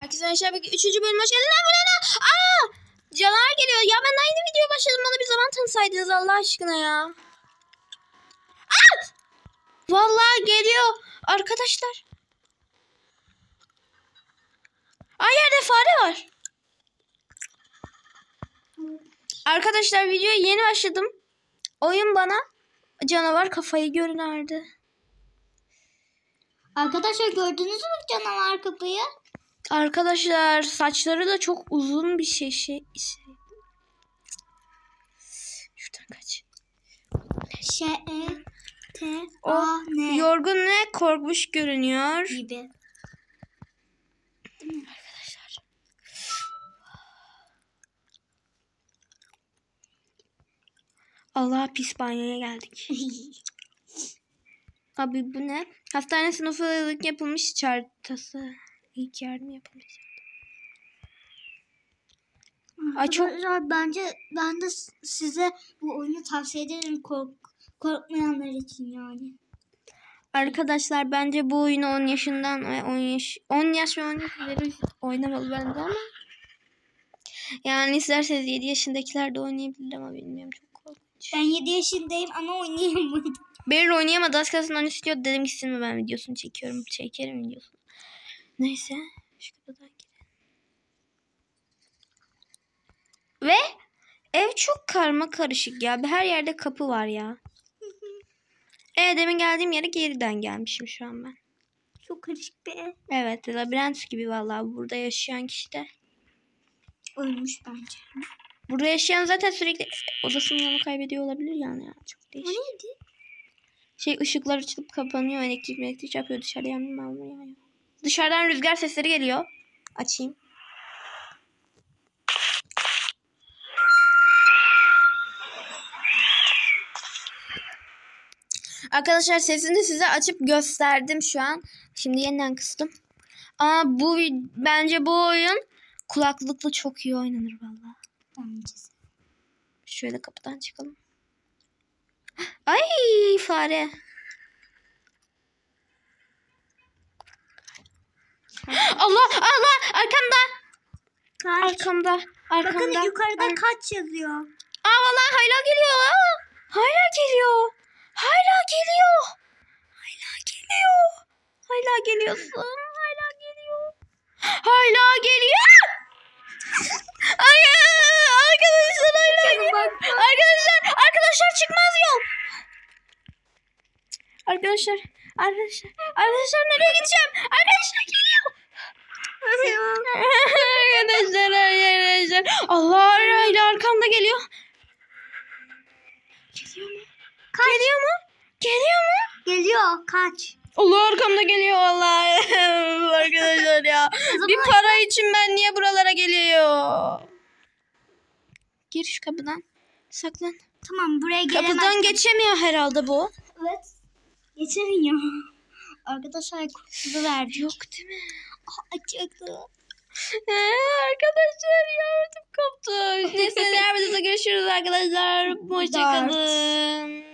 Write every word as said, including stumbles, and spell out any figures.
Arkadaşlar bakın üçüncü bölüm hoş geldiniz. Buraya. Aa! Canavar geliyor. Ya ben aynı videoya başladım. Bana bir zaman tanısaydınız Allah aşkına ya. Aa! Vallahi geliyor. Arkadaşlar. Ay yerde fare var. Arkadaşlar videoya yeni başladım. Oyun bana canavar kafayı gönderdi. Arkadaşlar gördünüz mü canavar kapıyı? Arkadaşlar saçları da çok uzun bir şey şey. şey. Şuradan kaç. Şey e, T O A N yorgun ve korkmuş görünüyor. gibi. Arkadaşlar. Allah pis banyoya geldik. Abi bu ne? Hastane sınıflılık yapılmış çantası. İlk yardım yapılmış. Ay çok Arkadaşlar bence ben de size bu oyunu tavsiye ederim kork korkmayanlar için yani. Arkadaşlar bence bu oyunu on yaşından ve on yaş on yaş ve on yaş üzeri oynamalı bence ama yani isterseniz yedi yaşındakiler de oynayabilir ama bilmiyorum çok korkunç. Ben yedi yaşındayım ama oynayamadım. Beril oynayamadı az kalsın onu istiyordu dedim gitsin mi ben videosunu çekiyorum çekerim videosunu. Neyse şu kapıdan girelim. Ve ev çok karma karışık ya her yerde kapı var ya. Evet demin geldiğim yere geriden gelmişim şu an ben. Çok karışık bir ev. Evet labirent gibi vallahi burada yaşayan kişi de. Ölmüş bence. Burada yaşayan zaten sürekli odasının yolunu kaybediyor olabilir yani. Ya. Çok O değişik. neydi? Şey ışıklar açılıp kapanıyor. Elektrik elektrik yapıyor dışarıda yanmıyor ya. Dışarıdan rüzgar sesleri geliyor. Açayım. Arkadaşlar sesini size açıp gösterdim şu an. Şimdi yeniden kıstım. Ama bu bence bu oyun kulaklıkla çok iyi oynanır vallahi. Bence. Şöyle kapıdan çıkalım. Ay fare. Allah Allah arkamda. Kaç. Arkamda. Arkamda. Bakın yukarıda Ar kaç yazıyor. Aa vallahi hala geliyor. Aa, hala geliyor. Hala geliyor. Hala geliyor. Hala geliyorsun. Hala geliyor. Hala geliyor. Ay arkadaşlar hala geliyor. Arkadaşlar arkadaşlar çıkmaz yol. Arkadaşlar arkadaşlar arkadaşlar nereye gideceğim? Arkadaşlar geliyor. Arkadaşlar arkadaşlar. Allah hala arkamda geliyor. Geliyor mu? Kaç. Geliyor mu? Geliyor mu? Geliyor kaç. Allah arkamda geliyor vallahi. Arkadaşlar ya. Bir para için ben niye buralara geliyor? Gir şu kapıdan. Saklan. Tamam buraya gelemez. Kapıdan geçemiyor herhalde bu. Evet. Geçemiyor. Arkadaşlar kurtulu verdi. Yok değil mi? Açıldı. Ee, arkadaşlar ya ödüm koptu. Neyse diğer videoda görüşürüz arkadaşlar. Hoşçakalın.